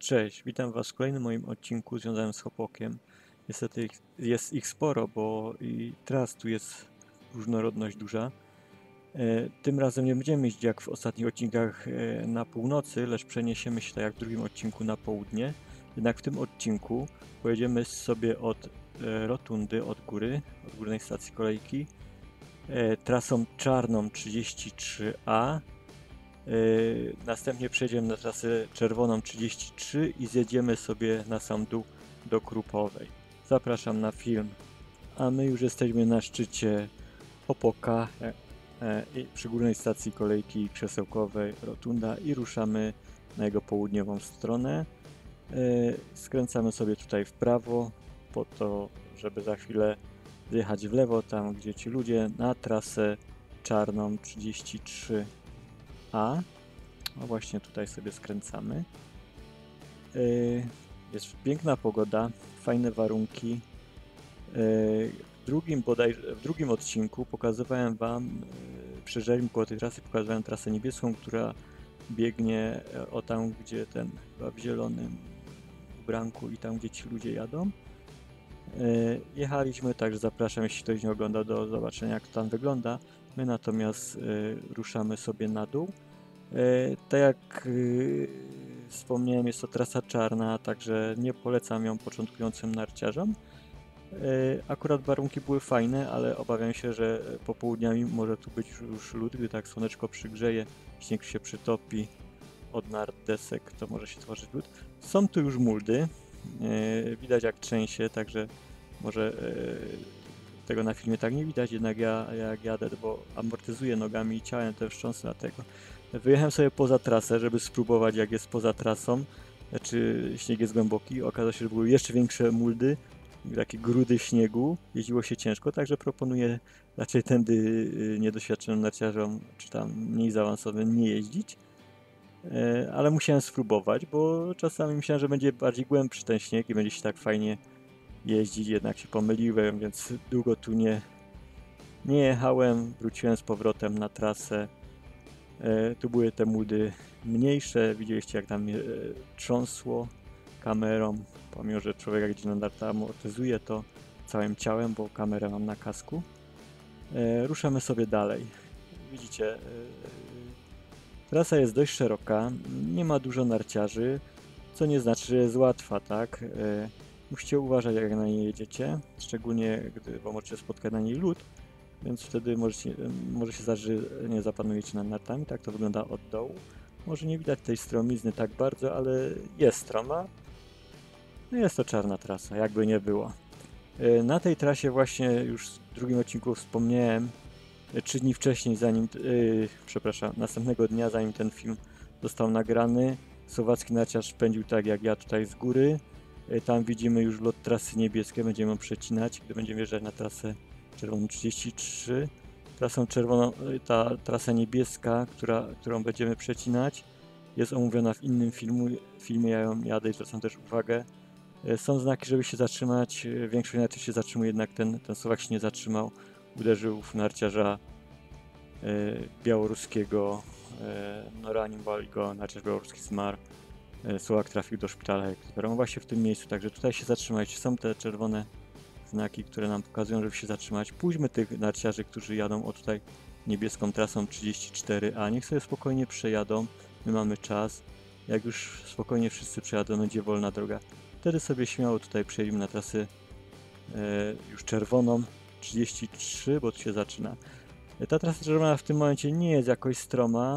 Cześć, witam Was w kolejnym moim odcinku związanym z Hopokiem. Niestety jest ich sporo, bo i tras tu jest różnorodność duża. Tym razem nie będziemy iść jak w ostatnich odcinkach na północy, lecz przeniesiemy się tak jak w drugim odcinku na południe. Jednak w tym odcinku pojedziemy sobie od rotundy, od górnej stacji kolejki, trasą czarną 33A. Następnie przejdziemy na trasę czerwoną 33 i zjedziemy sobie na sam dół do Krupowej. Zapraszam na film. A my już jesteśmy na szczycie Hopoka przy górnej stacji kolejki krzesełkowej Rotunda i ruszamy na jego południową stronę. Skręcamy sobie tutaj w prawo po to, żeby za chwilę zjechać w lewo, tam gdzie ci ludzie, na trasę czarną 33A. No właśnie tutaj sobie skręcamy. Jest piękna pogoda, fajne warunki. W drugim odcinku pokazywałem Wam, przejeżdżaliśmy koło tej trasy, pokazywałem trasę niebieską, która biegnie o tam, gdzie ten chyba w zielonym ubranku i tam, gdzie ci ludzie jadą. Jechaliśmy, także zapraszam, jeśli ktoś nie ogląda, do zobaczenia, jak to tam wygląda. My natomiast ruszamy sobie na dół. Tak jak wspomniałem, jest to trasa czarna, także nie polecam ją początkującym narciarzom. Akurat warunki były fajne, ale obawiam się, że popołudniami może tu być już lód, gdy tak słoneczko przygrzeje, śnieg się przytopi od nart, desek, to może się tworzyć lód. Są tu już muldy, widać jak trzęsie, także może tego na filmie tak nie widać, jednak ja jak jadę, bo amortyzuję nogami i ciałem te wstrząsy, dlatego wyjechałem sobie poza trasę, żeby spróbować jak jest poza trasą, czy śnieg jest głęboki. Okazało się, że były jeszcze większe muldy, takie grudy śniegu, jeździło się ciężko, także proponuję raczej tędy niedoświadczonym narciarzom, czy tam mniej zaawansowanym nie jeździć. Ale musiałem spróbować, bo czasami myślałem, że będzie bardziej głębszy ten śnieg i będzie się tak fajnie jeździć, jednak się pomyliłem, więc długo tu nie jechałem, wróciłem z powrotem na trasę. Tu były te muldy mniejsze, widzieliście jak tam mnie trząsło kamerą, pomimo że człowiek jak idzie na narta amortyzuje to całym ciałem, bo kamerę mam na kasku. Ruszamy sobie dalej. Widzicie, trasa jest dość szeroka, nie ma dużo narciarzy, co nie znaczy, że jest łatwa, tak? Musicie uważać jak na niej jedziecie, szczególnie gdy możecie spotkać na niej lód, więc wtedy może się zdarzyć, że nie zapanujecie nad nartami. Tak to wygląda od dołu. Może nie widać tej stromizny tak bardzo, ale jest stroma. No jest to czarna trasa, jakby nie było. Na tej trasie właśnie już w drugim odcinku wspomniałem, 3 dni wcześniej, następnego dnia, zanim ten film został nagrany, słowacki narciarz pędził tak jak ja tutaj z góry. Tam widzimy już lot trasy niebieskiej, będziemy ją przecinać, gdy będziemy wjeżdżać na trasę czerwoną 33. Trasą czerwoną, ta trasa niebieska, którą będziemy przecinać, jest omówiona w innym filmie, ja ją jadę i zwracam też uwagę. Są znaki, żeby się zatrzymać, większość narciarzy się zatrzymuje, jednak ten Słowak się nie zatrzymał, uderzył w narciarza białoruskiego, no ranił go, narciarz białoruski zmarł, Słowak trafił do szpitala właśnie w tym miejscu, także tutaj się zatrzymajcie, są te czerwone znaki, które nam pokazują, żeby się zatrzymać. Puśćmy tych narciarzy, którzy jadą tutaj niebieską trasą 34A, niech sobie spokojnie przejadą, my mamy czas, jak już spokojnie wszyscy przejadą, będzie wolna droga, wtedy sobie śmiało tutaj przejdźmy na trasę już czerwoną 33, bo tu się zaczyna. Ta trasa czerwona w tym momencie nie jest jakoś stroma.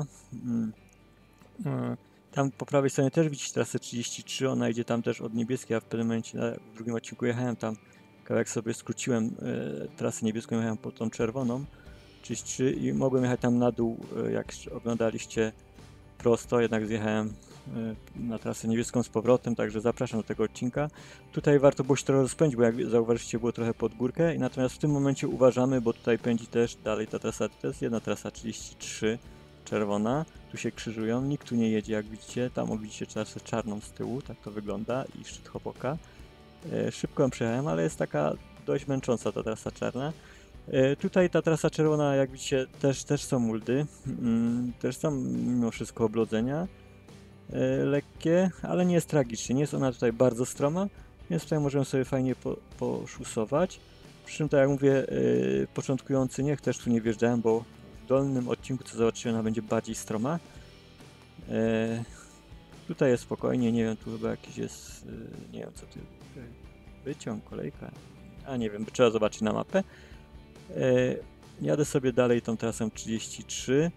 Tam po prawej stronie też widzicie trasę 33, ona idzie tam też od niebieskiej, a w pewnym momencie w drugim odcinku jechałem tam, kawałek sobie skróciłem trasę niebieską, jechałem po tą czerwoną 33 i mogłem jechać tam na dół, jak oglądaliście prosto, jednak zjechałem na trasę niebieską z powrotem, także zapraszam do tego odcinka. Tutaj warto było się trochę rozpędzić, bo jak zauważycie, było trochę pod górkę, i natomiast w tym momencie uważamy, bo tutaj pędzi też dalej ta trasa, to jest jedna trasa 33 czerwona, tu się krzyżują, nikt tu nie jedzie, jak widzicie, tam widzicie trasę czarną z tyłu, tak to wygląda, i szczyt Hopoka. Szybko ją przejechałem, ale jest taka dość męcząca ta trasa czarna. Tutaj ta trasa czerwona, jak widzicie, też są muldy, też są mimo wszystko oblodzenia. lekkie, ale nie jest tragicznie. Nie jest ona tutaj bardzo stroma, więc tutaj możemy sobie fajnie poszusować. Przy czym, tak jak mówię, początkujący niech też tu nie wjeżdżają, bo w dolnym odcinku, co zobaczymy, ona będzie bardziej stroma. Tutaj jest spokojnie, nie wiem, tu chyba jakiś jest, nie wiem co tu, wyciąg, kolejka, a nie wiem, trzeba zobaczyć na mapę. Jadę sobie dalej tą trasą 33.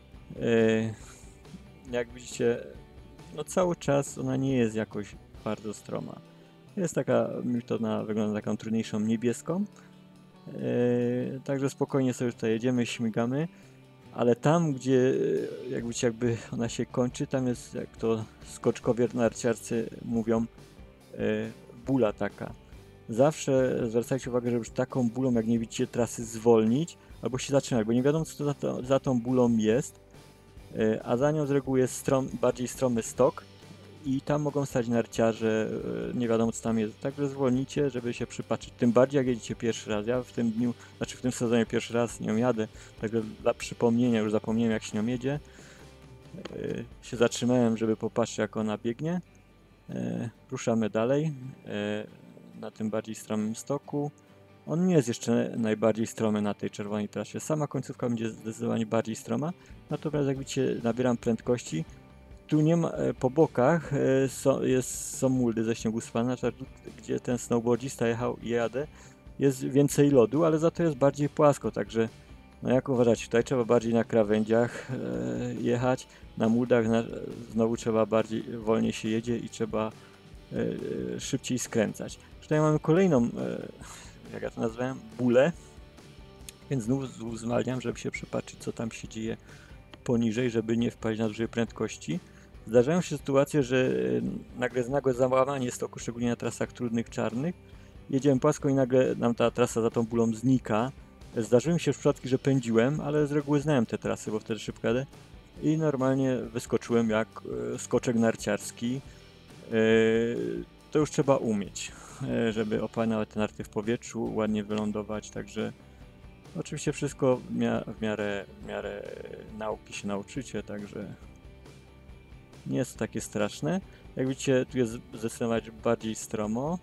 Jak widzicie, no cały czas ona nie jest jakoś bardzo stroma. Jest taka, mi to wygląda na taką trudniejszą niebieską. Także spokojnie sobie tutaj jedziemy, śmigamy. Ale tam, gdzie jakby ona się kończy, tam jest, jak to skoczkowie narciarscy mówią, bula taka. Zawsze zwracajcie uwagę, żeby taką bulą, jak nie widzicie trasy, zwolnić albo się zatrzymać, bo nie wiadomo, co za tą bulą jest, a za nią z reguły jest bardziej stromy stok i tam mogą stać narciarze, nie wiadomo, co tam jest. Także zwolnicie, żeby się przypatrzyć. Tym bardziej, jak jedziecie pierwszy raz. Ja w tym dniu, znaczy w tym sezonie pierwszy raz nią jadę, także dla przypomnienia, już zapomniałem, jak się nią jedzie. Się zatrzymałem, żeby popatrzeć, jak ona biegnie. Ruszamy dalej na tym bardziej stromym stoku. On nie jest jeszcze najbardziej stromy na tej czerwonej trasie. Sama końcówka będzie zdecydowanie bardziej stroma. Natomiast jak widzicie, nabieram prędkości. Tu nie ma, po bokach są muldy ze śniegu spane, gdzie ten snowboardzista jechał i jadę. Jest więcej lodu, ale za to jest bardziej płasko, także no jak uważacie, tutaj trzeba bardziej na krawędziach jechać, na muldach znowu trzeba wolniej się jedzie i trzeba szybciej skręcać. Tutaj mamy kolejną, jak ja to nazwałem, bulę, więc znów zwalniam, żeby się przypatrzyć, co tam się dzieje poniżej, żeby nie wpaść na dużej prędkości. Zdarzają się sytuacje, że nagłe załamanie stoku, szczególnie na trasach trudnych, czarnych. Jedziemy płasko i nagle nam ta trasa za tą bulą znika. Zdarzyły mi się przypadki, że pędziłem, ale z reguły znałem te trasy, bo wtedy szybko jadę. I normalnie wyskoczyłem jak skoczek narciarski. To już trzeba umieć, żeby opanować te narty w powietrzu, ładnie wylądować, także oczywiście wszystko w miarę nauki się nauczycie, także nie jest to takie straszne. Jak widzicie, tu jest zdecydowanie bardziej stromo.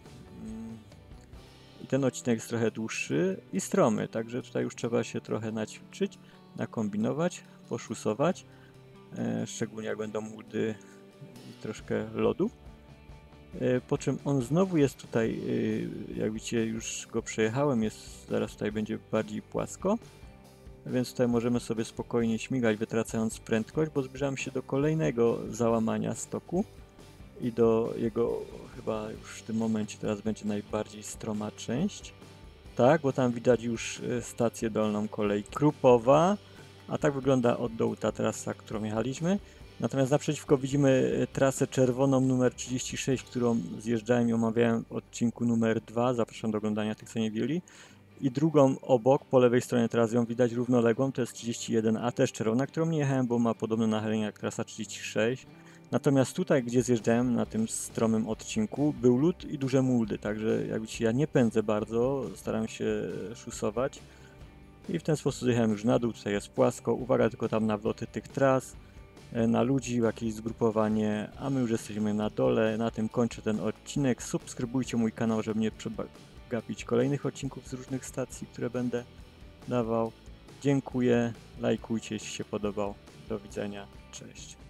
I ten odcinek jest trochę dłuższy i stromy, także tutaj już trzeba się trochę naćwiczyć, nakombinować, poszusować. Szczególnie jak będą muldy i troszkę lodu. Po czym on znowu jest tutaj, jak widzicie, już go przejechałem, zaraz tutaj będzie bardziej płasko. Więc tutaj możemy sobie spokojnie śmigać, wytracając prędkość, bo zbliżamy się do kolejnego załamania stoku i do jego, chyba już w tym momencie teraz będzie najbardziej stroma część. Tak, bo tam widać już stację dolną kolei Krupowa, a tak wygląda od dołu ta trasa, którą jechaliśmy. Natomiast naprzeciwko widzimy trasę czerwoną numer 36, którą zjeżdżałem i omawiałem w odcinku numer 2. Zapraszam do oglądania tych, co nie widzieli. I drugą obok, po lewej stronie teraz ją widać równoległą, to jest 31A, też czerwona, którą nie jechałem, bo ma podobne nachylenie jak trasa 36. Natomiast tutaj, gdzie zjeżdżałem na tym stromym odcinku, był lód i duże muldy, także jak widzicie, ja nie pędzę bardzo, staram się szusować. I w ten sposób zjechałem już na dół, tutaj jest płasko, uwaga tylko tam na wloty tych tras, na ludzi, jakieś zgrupowanie, a my już jesteśmy na dole. Na tym kończę ten odcinek. Subskrybujcie mój kanał, żeby nie przegapić kolejnych odcinków z różnych stacji, które będę dawał. Dziękuję, lajkujcie, jeśli się podobał. Do widzenia, cześć.